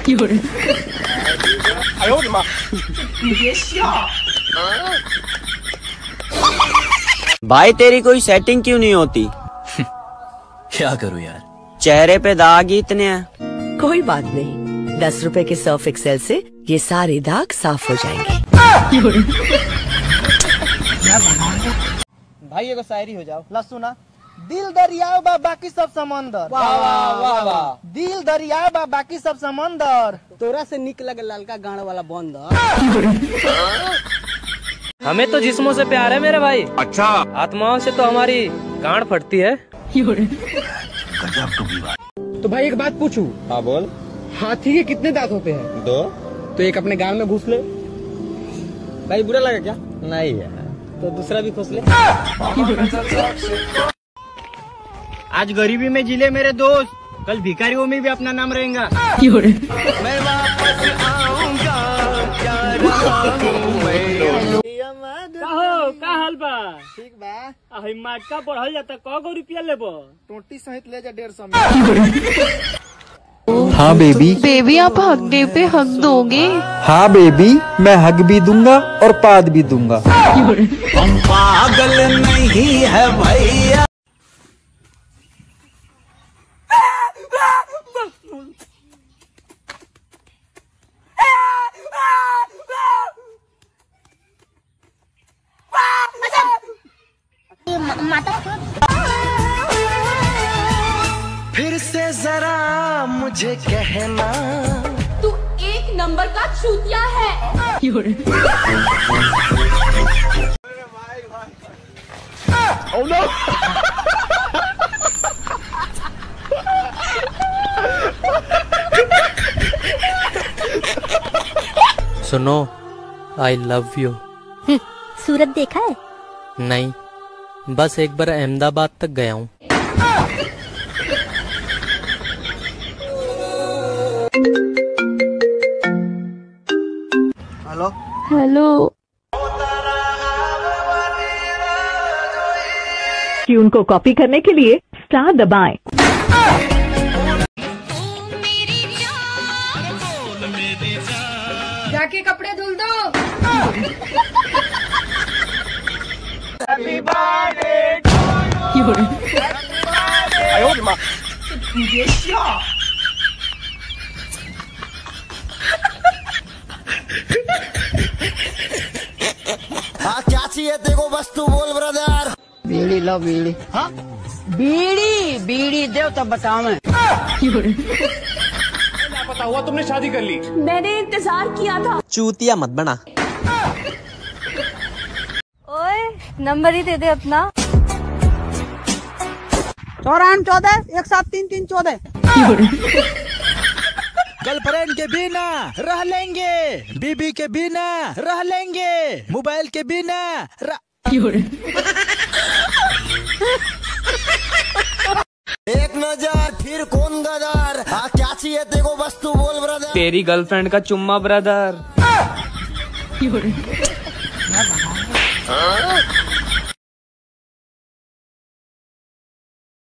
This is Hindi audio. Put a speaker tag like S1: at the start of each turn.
S1: भाई तेरी कोई सेटिंग क्यों नहीं होती?
S2: क्या करूं यार,
S1: चेहरे पे दाग ही इतने हैं।
S3: कोई बात नहीं, 10 रुपए के सर्फ एक्सेल से ये सारे दाग साफ हो जाएंगे।
S4: भाई एगो शायरी हो जाओ, ला सुना। दिल दरिया बा बाकी सब समंदर,
S5: वाह वाह वाह।
S4: दिल दरिया बा बाकी सब समंदर,
S5: तोरा से निक लगे ललका गाड़ वाला बंदर।
S6: हमें तो जिस्मों से प्यार है मेरे भाई।
S7: अच्छा,
S6: आत्माओं से तो हमारी गांड फटती है।
S5: तो भाई एक बात पूछूं?
S4: हाँ बोल।
S5: हाथी के कितने दांत होते हैं?
S4: 2।
S5: तो एक अपने गाल में घुस ले।
S4: भाई बुरा लगा क्या?
S5: नहीं यार, तो दूसरा भी घुस ले।
S4: आज गरीबी में जिले मेरे दोस्त, कल भिखारियों में भी अपना नाम रहेगा। मैं वापस आऊंगा,
S6: का हाल बा?
S4: ठीक बा।
S6: मटका बढ़ल जाता, कौ रुपया लेबो?
S4: टोटी सहित ले जा 150 में।
S8: हाँ बेबी।
S9: बेबी आप हक डे पे हक दोगे?
S8: हाँ बेबी, मैं हक भी दूंगा और पाद भी दूंगा।
S2: हम पागल नहीं है भैया। फिर से जरा मुझे कहना,
S9: तू 1 नंबर का चूतिया है।
S7: oh no!
S6: सुनो, आई लव यू।
S9: सूरत देखा है?
S6: नहीं, बस एक बार अहमदाबाद तक गया हूँ।
S4: Hello
S9: hello.
S10: ट्यून को कॉपी करने के लिए स्टार दबाएं।
S9: जाके कपड़े धुल दो।
S4: Happy birthday to you.
S2: हाँ क्या चाहिए देखो, बस तू बोल ब्रदर।
S5: बीड़ी लो बीड़ी।
S4: हाँ
S5: बीड़ी बीड़ी दे तो बताओ। मैं
S7: पता हुआ तुमने शादी कर ली?
S9: मैंने इंतजार किया था।
S1: चूतिया मत बना।
S9: ओए नंबर ही दे दे अपना।
S5: 94 14 1733 14।
S2: गर्लफ्रेंड के बिना रह लेंगे, बीबी के बिना रह लेंगे, मोबाइल के बिना एक नजर फिर कौन गदर। हाँ क्या चाहिए देखो, बस तू बोल ब्रदर।
S6: तेरी गर्लफ्रेंड का चुम्मा ब्रदर।